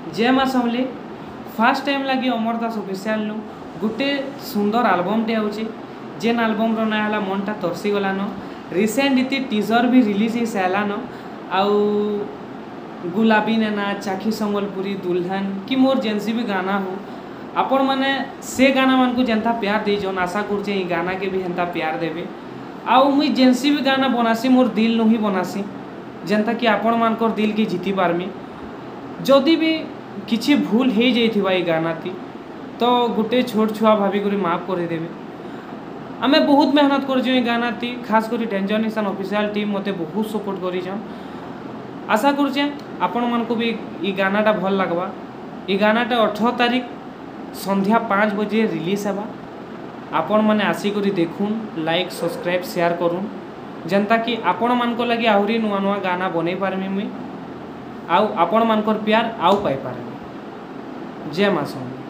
जय माँ समले fast time लगी अमर दास ऑफिशियल नु गोटे सुंदर एल्बम टे आउची जेन एल्बम रो ना हला मनटा तरसी गलान रिसेंट इति टीजर भी रिलीज हो सारान आउ गुलाबी नैना चाखी संबलपुरी दुल्हन कि मोर जेनसी भी गाना हो आपण मैंने से गाना मान को जेनता प्यार दे जन आशा करछे ई गाना के भी हेंता प्यार देबे आउ मुई जेनसी भी गाना बनासी मोर दिल नु ही बनासी जेनता कि आपण मानकर दिल के जीति पारमी जदि भी किसी भूल हो जाइथिबा ई गाना ती तो गोटे छोट छुआ भाभी करी माफ कर देबे। आमे बहुत मेहनत कर जो गाना ती खास करी डेंजर निशान ऑफिशियल टीम मते बहुत सपोर्ट करी जन आशा करछे आपण मान को भी ई गानाटा भल लगवा। ई गानाटा 18 तारीख संध्या 5 बजे रिलीज हेबा आपण माने आसी करी देखुन लाइक सब्सक्राइब शेयर करूँ जनता कि आपण मान को लगी आहरी नुआ नुआ गाना बनै पारमी मुई आउ आपण मानकर प्यार आउ पाई पारमी। जय माँ समले।